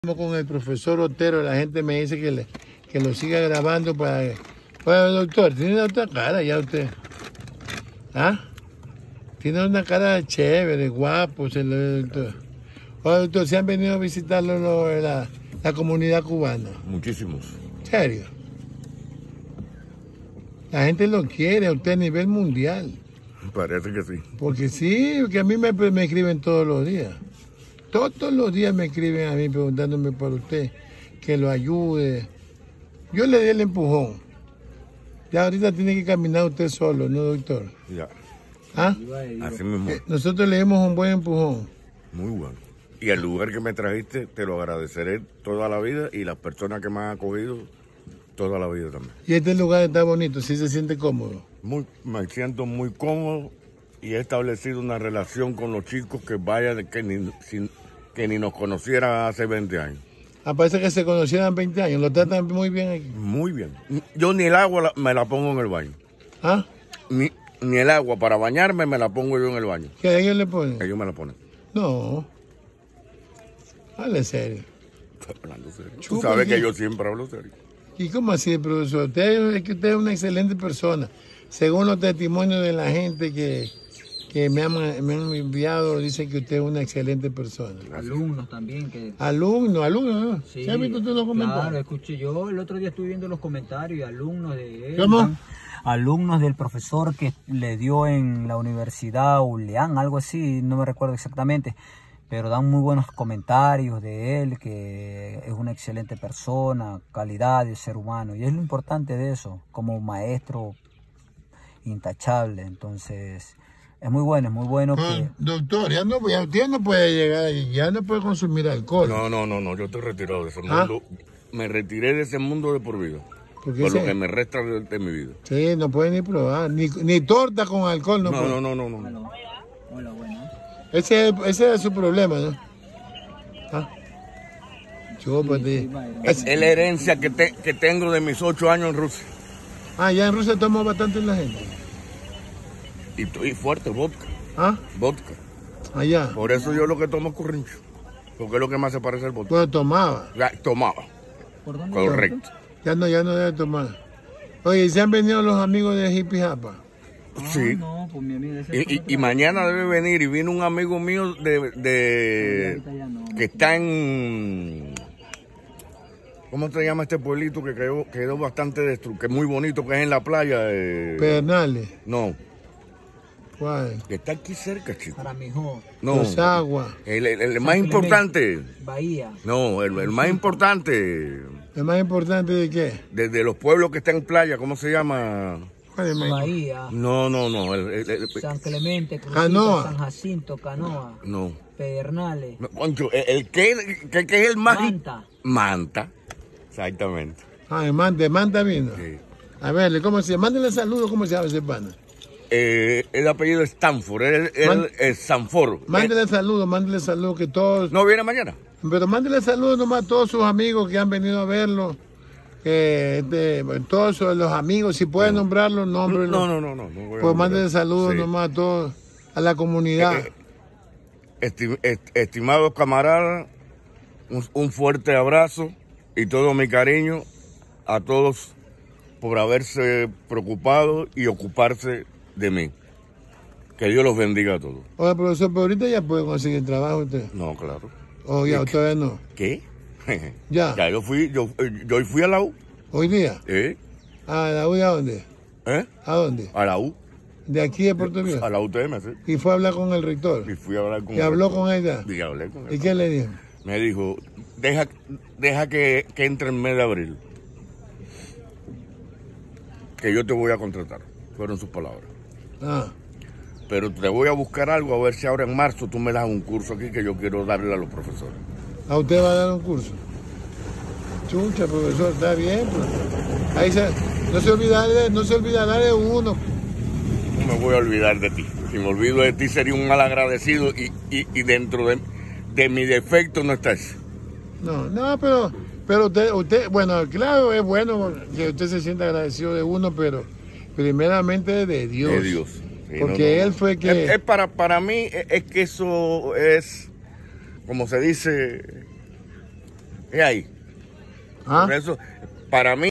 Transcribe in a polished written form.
Con el profesor Otero, la gente me dice que lo siga grabando para... Bueno, doctor, tiene otra cara ya usted. ¿Ah? Tiene una cara chévere, guapo, doctor. Oye, doctor, ¿se han venido a visitarlo la comunidad cubana? Muchísimos. ¿Serio? La gente lo quiere a usted a nivel mundial. Parece que sí. Porque sí, que a mí me escriben todos los días. Todos los días me escriben a mí preguntándome por usted, que lo ayude. Yo le di el empujón. Ya ahorita tiene que caminar usted solo, ¿no, doctor? Ya. ¿Ah? Así mismo. Nosotros le dimos un buen empujón. Muy bueno. Y el lugar que me trajiste, te lo agradeceré toda la vida y las personas que me han acogido, toda la vida también. Y este lugar está bonito, sí se siente cómodo. Me siento muy cómodo y he establecido una relación con los chicos que vaya de que ni nos conocieran hace 20 años. Parece que se conocieran 20 años, lo tratan muy bien aquí. Muy bien. Yo ni el agua me la pongo en el baño. ¿Ah? Ni el agua para bañarme me la pongo yo en el baño. ¿Qué ellos le ponen? Ellos me la ponen. No. Hable serio. Hablando serio. Tú sabes que yo siempre hablo serio. ¿Y cómo así, profesor? Usted es una excelente persona. Según los testimonios de la gente que me han enviado, dicen que usted es una excelente persona. Alumnos también. Alumnos, ¿no? Sí, ¿Se ha visto tú los comentarios? Claro, escuché yo, el otro día estuve viendo los comentarios y alumnos de él. ¿Cómo? Alumnos del profesor que le dio en la Universidad Uleán, algo así, no me recuerdo exactamente, pero dan muy buenos comentarios de él, que es una excelente persona, calidad de ser humano, y es lo importante de eso, como maestro intachable. Entonces es muy bueno que... Doctor, ya usted no puede llegar, ya no puede consumir alcohol. No, yo estoy retirado de ese mundo. Me retiré de ese mundo de por vida. Por lo que me resta de mi vida. Sí, no puede ni probar, ni torta con alcohol. No. Hola, bueno. Ese es su problema, ¿no? Es la herencia que tengo de mis 8 años en Rusia. Ya en Rusia toma bastante la gente. Y estoy fuerte, vodka. Vodka. Allá. Por eso yo lo que tomo es corrincho. Porque es lo que más se parece al vodka. Pues tomaba. Tomaba. ¿Por dónde? Correcto. Ya no debe tomar. Oye, ¿se han venido los amigos de Hippie Japa? Sí. No, pues mi amiga Y mañana debe venir y viene un amigo mío que está en... ¿Cómo se llama este pueblito que quedó bastante destruido? Que es muy bonito, que es en la playa. Pedernales. No. ¿Cuál? Que está aquí cerca, chico. Para Mijó. No. Los Aguas. El más importante. Bahía. No, el más importante. ¿El más importante de qué? Desde los pueblos que están en playa, ¿cómo se llama? ¿Cuál es el más importante? Bahía. No. San Clemente, Crucito, Canoa. San Jacinto, Canoa. No. Pedernales. No, Concho, el que es el más... Manta. Manta. Exactamente. De Manta vino. Sí. A ver, ¿cómo se llama? Mándale saludos, ¿cómo se llama ese pana? El apellido es Stanford, él es Sanford. Mándale saludos que todos... ¿No viene mañana? Pero mándale saludos nomás a todos sus amigos que han venido a verlo. Todos los amigos, si pueden nombrarlos, nómbrenlos. No. Pues mándale saludos nomás a todos, a la comunidad. Estimados camaradas, un fuerte abrazo y todo mi cariño a todos por haberse preocupado y ocuparse de mí. Que Dios los bendiga a todos. Oye, profesor, pero ahorita ya puede conseguir trabajo usted. No, claro. ¿O ya todavía no? ¿Qué? Ya. Ya yo fui a la U. ¿Hoy día? ¿A la U de a dónde? ¿A dónde? A la U. ¿De aquí de Puerto Rico? A la UTM, sí. ¿Y fue a hablar con el rector? Y fui a hablar con ¿Y habló con ella? Y hablé con él. ¿Y qué le dijo? Me dijo, deja que entre en mes de abril. Que yo te voy a contratar. Fueron sus palabras. Pero te voy a buscar algo, a ver si ahora en marzo tú me das un curso aquí que yo quiero darle a los profesores. ¿A usted va a dar un curso? Chucha, profesor, está bien. Pues. Ahí no se olvidará de uno. No me voy a olvidar de ti. Si me olvido de ti sería un mal agradecido y dentro de mi defecto no está eso. No, pero usted, bueno, claro, es bueno que usted se sienta agradecido de uno, pero primeramente de Dios. De Dios. Sí, porque él fue que... Para mí es que eso es, como se dice, Es ahí. ¿Ah? Por eso, para mí,